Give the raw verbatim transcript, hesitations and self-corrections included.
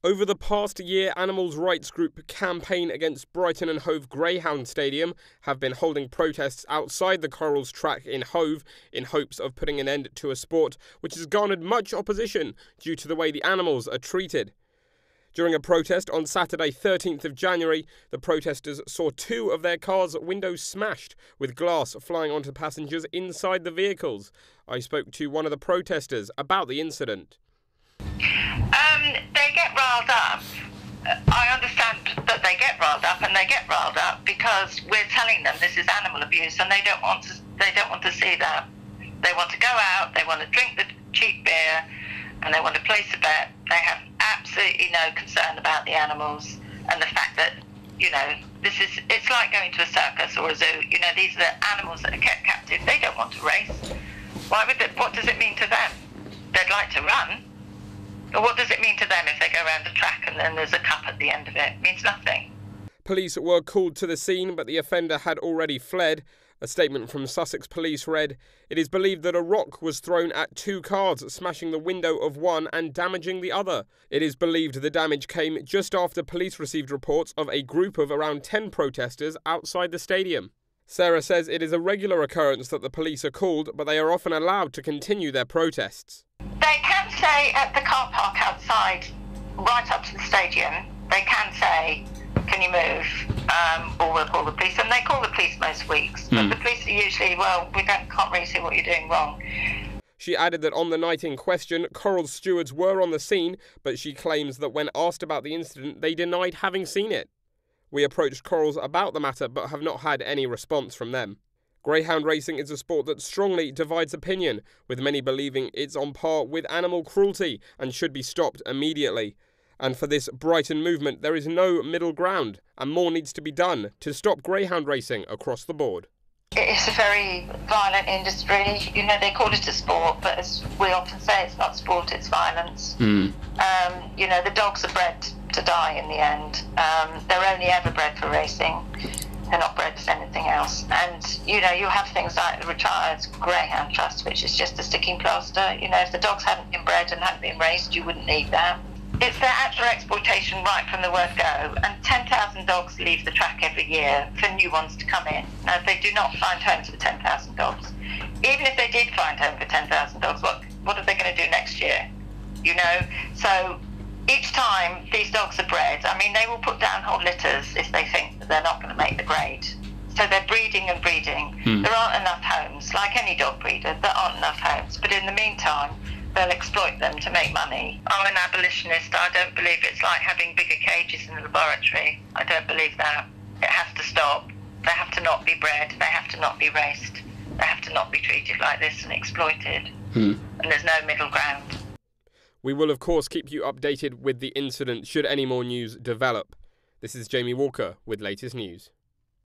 Over the past year, animals rights group Campaign Against Brighton and Hove Greyhound Stadium have been holding protests outside the Corals track in Hove in hopes of putting an end to a sport which has garnered much opposition due to the way the animals are treated. During a protest on Saturday thirteenth of January, the protesters saw two of their cars' windows smashed, with glass flying onto passengers inside the vehicles. I spoke to one of the protesters about the incident. Um, they get riled up. I understand that they get riled up, and they get riled up because we're telling them this is animal abuse, and they don't want to. They don't want to see that. They want to go out. They want to drink the cheap beer, and they want to place a bet. They have absolutely no concern about the animals and the fact that, you know, this is. It's like going to a circus or a zoo. You know, these are the animals that are kept captive. They don't want to race. Why would they, what does it mean to them? They'd like to run. But what does it mean to them if they go around a track and then there's a cup at the end of it? It means nothing. Police were called to the scene, but the offender had already fled. A statement from Sussex Police read, "It is believed that a rock was thrown at two cars, smashing the window of one and damaging the other. It is believed the damage came just after police received reports of a group of around ten protesters outside the stadium." Sarah says it is a regular occurrence that the police are called, but they are often allowed to continue their protests. They can say at the car park outside, right up to the stadium, they can say, "Can you move?" Um, or we'll call the police. And they call the police most weeks. Mm. But the police are usually, well, we don't, can't really see what you're doing wrong. She added that on the night in question, Corals stewards were on the scene, but she claims that when asked about the incident, they denied having seen it. We approached Corals about the matter, but have not had any response from them. Greyhound racing is a sport that strongly divides opinion, with many believing it's on par with animal cruelty and should be stopped immediately. And for this Brighton movement, there is no middle ground, and more needs to be done to stop greyhound racing across the board. It's a very violent industry. You know, they call it a sport, but as we often say, it's not sport, it's violence. Mm. Um, you know, the dogs are bred to die in the end. Um, they're only ever bred for racing. They're not bred for anything else. And, you know, you have things like the Retired Greyhound Trust, which is just a sticking plaster. You know, if the dogs hadn't been bred and hadn't been raced, you wouldn't need that. It's their actual exploitation right from the word go. And ten thousand dogs leave the track every year for new ones to come in. Now, if they do not find homes for ten thousand dogs, even if they did find home for ten thousand dogs, what, what are they going to do next year? You know, so each time these dogs are bred, I mean, they will put down whole litters if they think that they're not going to make the grade. So they're breeding and breeding. Hmm. There aren't enough homes. Like any dog breeder, there aren't enough homes. But in the meantime, they'll exploit them to make money. I'm an abolitionist. I don't believe it's like having bigger cages in the laboratory. I don't believe that. It has to stop. They have to not be bred. They have to not be raced. They have to not be treated like this and exploited. Hmm. And there's no middle ground. We will, of course, keep you updated with the incident should any more news develop. This is Jamie Walker with latest news.